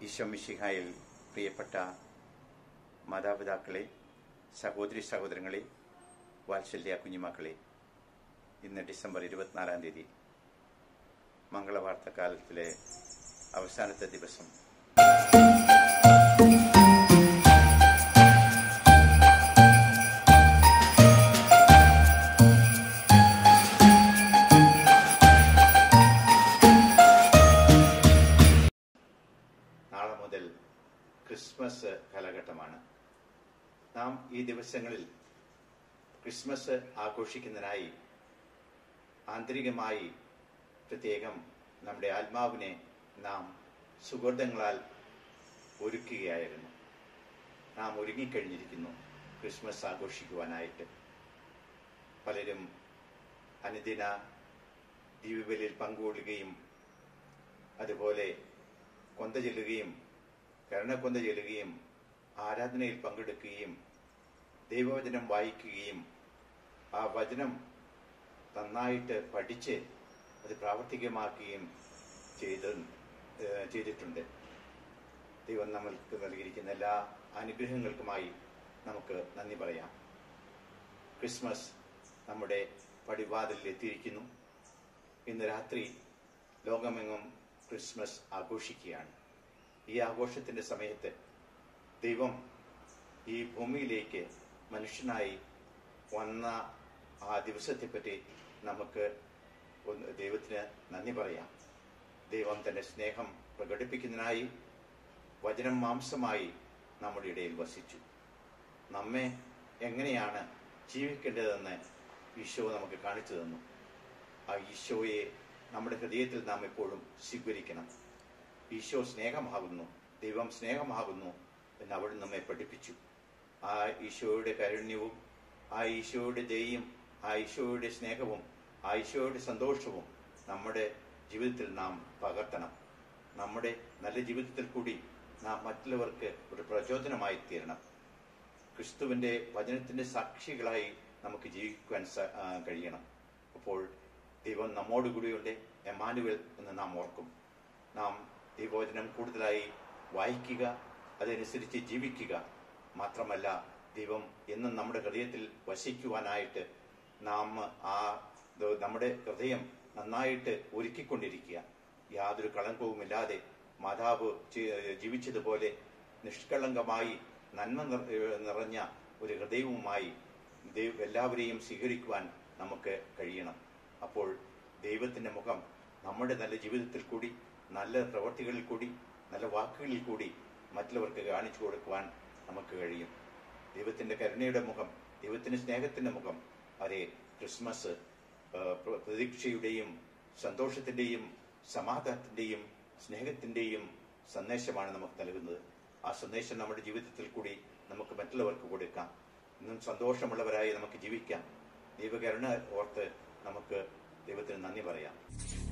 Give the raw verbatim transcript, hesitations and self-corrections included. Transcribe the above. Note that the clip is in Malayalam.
ഈശോ മിശിഹായിൽ പ്രിയപ്പെട്ട മാതാപിതാക്കളെ, സഹോദരി സഹോദരങ്ങളെ, വാത്സല്യ കുഞ്ഞുമക്കളെ, ഇന്ന് ഡിസംബർ ഇരുപത്തിനാലാം തീയതി മംഗളവാർത്തക്കാലത്തിലെ അവസാനത്തെ ദിവസം. നാളെ മുതൽ ക്രിസ്മസ് കാലഘട്ടമാണ്. നാം ഈ ദിവസങ്ങളിൽ ക്രിസ്മസ് ആഘോഷിക്കുന്നതിനായി ആന്തരികമായി പ്രത്യേകം നമ്മുടെ ആത്മാവിനെ നാം സുഗന്ധങ്ങളാൽ ഒരുക്കുകയായിരുന്നു. നാം ഒരുങ്ങിക്കഴിഞ്ഞിരിക്കുന്നു ക്രിസ്മസ് ആഘോഷിക്കുവാനായിട്ട്. പലരും അനുദിന ദിവ്യബലിയിൽ പങ്കുകൊള്ളുകയും അതുപോലെ കൊന്ത ചെല്ലുകയും കരുണക്കൊന്ത ചെല്ലുകയും ആരാധനയിൽ പങ്കെടുക്കുകയും ദൈവവചനം വായിക്കുകയും ആ വചനം നന്നായിട്ട് പഠിച്ച് അത് പ്രാവർത്തികമാക്കുകയും ചെയ്ത് ചെയ്തിട്ടുണ്ട്. ദൈവം നമ്മൾക്ക് നൽകിയിരിക്കുന്ന എല്ലാ അനുഗ്രഹങ്ങൾക്കുമായി നമുക്ക് നന്ദി പറയാം. ക്രിസ്മസ് നമ്മുടെ പടിവാതിലിൽ എത്തിയിരിക്കുന്നു. ഇന്ന് രാത്രി ലോകമെങ്ങും ക്രിസ്മസ് ആഘോഷിക്കുകയാണ്. ഈ ആഘോഷത്തിന്റെ സമയത്ത് ദൈവം ഈ ഭൂമിയിലേക്ക് മനുഷ്യനായി വന്ന ആ ദിവസത്തെപ്പറ്റി നമുക്ക് ദൈവത്തിന് നന്ദി പറയാം. ദൈവം തന്റെ സ്നേഹം പ്രകടിപ്പിക്കുന്നതിനായി വചനം മാംസമായി നമ്മുടെ ഇടയിൽ വസിച്ചു. നമ്മെ എങ്ങനെയാണ് ജീവിക്കേണ്ടതെന്ന് ഈശോ നമുക്ക് കാണിച്ചു തന്നു. ആ ഈശോയെ നമ്മുടെ ഹൃദയത്തിൽ നാം എപ്പോഴും സ്വീകരിക്കണം. ഈശോ സ്നേഹമാകുന്നു, ദൈവം സ്നേഹമാകുന്നു എന്ന് അവിടെ നമ്മെ പഠിപ്പിച്ചു. ആ ഈശോയുടെ കാരുണ്യവും ആ ഈശോയുടെ ദയയും ആ ഈശോയുടെ സ്നേഹവും ആ ഈശോയുടെ സന്തോഷവും നമ്മുടെ ജീവിതത്തിൽ നാം പകർത്തണം. നമ്മുടെ നല്ല ജീവിതത്തിൽ കൂടി നാം മറ്റുള്ളവർക്ക് ഒരു പ്രചോദനമായി തീരണം. ക്രിസ്തുവിന്റെ വചനത്തിന്റെ സാക്ഷികളായി നമുക്ക് ജീവിക്കുവാൻ കഴിയണം. അപ്പോൾ ദൈവം നമ്മോടുകൂടിയുണ്ട്, എമ്മാനുവേൽ എന്ന് നാം ഓർക്കും. നാം ദൈവവചനം കൂടുതലായി വായിക്കുക, അതനുസരിച്ച് ജീവിക്കുക. മാത്രമല്ല, ദൈവം എന്നും നമ്മുടെ ഹൃദയത്തിൽ വസിക്കുവാനായിട്ട് നാം ആ നമ്മുടെ ഹൃദയം നന്നായിട്ട് ഒരുക്കിക്കൊണ്ടിരിക്കുക. യാതൊരു കളങ്കവുമില്ലാതെ മാതാവ് ജീവിച്ചതുപോലെ നിഷ്കളങ്കമായി നന്മ നിറഞ്ഞ ഒരു ഹൃദയവുമായി ദൈവ എല്ലാവരെയും സ്വീകരിക്കുവാൻ നമുക്ക് കഴിയണം. അപ്പോൾ ദൈവത്തിന്റെ മുഖം നമ്മുടെ നല്ല ജീവിതത്തിൽ കൂടി, നല്ല പ്രവൃത്തികളിൽ കൂടി, നല്ല വാക്കുകളിൽ കൂടി മറ്റുള്ളവർക്ക് കാണിച്ചു കൊടുക്കുവാൻ നമുക്ക് കഴിയും. ദൈവത്തിന്റെ കരുണയുടെ മുഖം, ദൈവത്തിന്റെ സ്നേഹത്തിന്റെ മുഖം, അതേ ക്രിസ്മസ് പ്രതീക്ഷയുടെയും സന്തോഷത്തിന്റെയും സമാധാനത്തിന്റെയും സ്നേഹത്തിന്റെയും സന്ദേശമാണ് നമുക്ക് നൽകുന്നത്. ആ സന്ദേശം നമ്മുടെ ജീവിതത്തിൽ കൂടി നമുക്ക് മറ്റുള്ളവർക്ക് കൊടുക്കാം. ഇന്നും സന്തോഷമുള്ളവരായി നമുക്ക് ജീവിക്കാം. ദൈവകരുണ ഓർത്ത് നമുക്ക് ദൈവത്തിന് നന്ദി പറയാം.